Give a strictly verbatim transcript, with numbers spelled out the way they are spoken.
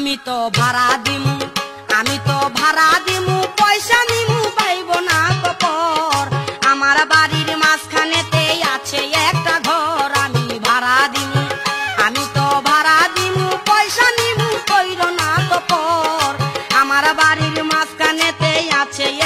আমি তো ভাড়া দিমু আমি তো ভাড়া দিমু পয়সা নিমু পাইব না কপর আমার বাড়ির মাঝখানেতে আছে একটা ঘর আমি ভাড়া দিমু আমি তো ভাড়া দিমু পয়সা নিমু কইর না কপর আমার বাড়ির মাঝখানেতে আছে